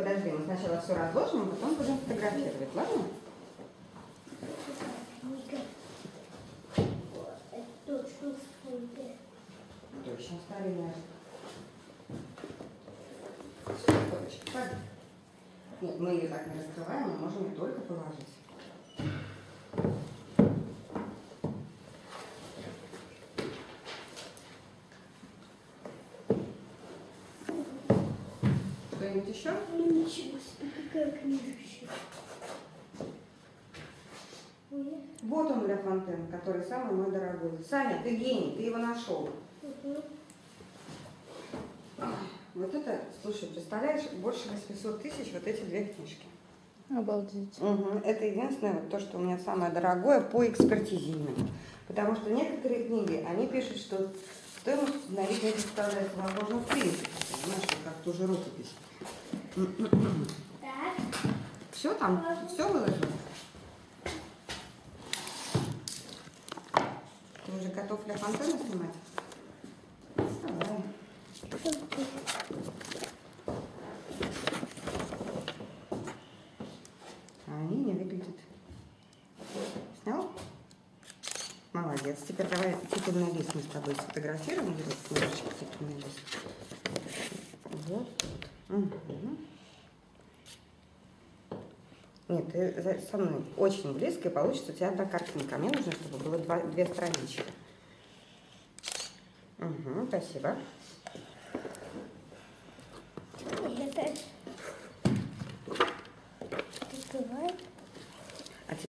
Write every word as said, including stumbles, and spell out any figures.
Подожди, мы сначала все разложим, а потом будем фотографировать, ладно? Точно, старинная. Нет, мы ее так не раскрываем, мы можем ее только положить. Что-нибудь еще? Ничего себе, какая книжечка. Вот он, Ля Фонтен, который самый мой дорогой. Саня, ты гений, ты его нашел. Угу. Вот это, слушай, представляешь, больше восьмисот тысяч вот эти две книжки. Обалдеть. Угу. Это единственное, вот то, что у меня самое дорогое по экспертизе именно. Потому что некоторые книги, они пишут, что стоимость установить не представляется возможно в принципе. Понимаешь, как тоже рукопись. Так. Все там? Все выложено? Ты уже готов Ля Фонтена снимать? Давай. А они не выглядят. Снял? Молодец. Теперь давай титульный лист мы с тобой сфотографируем. Немножечко титульный лист. Вот. Угу. Нет, ты со мной очень близко, и получится у тебя одна картинка. Мне нужно, чтобы было два, две странички. Угу, спасибо. Это открывает.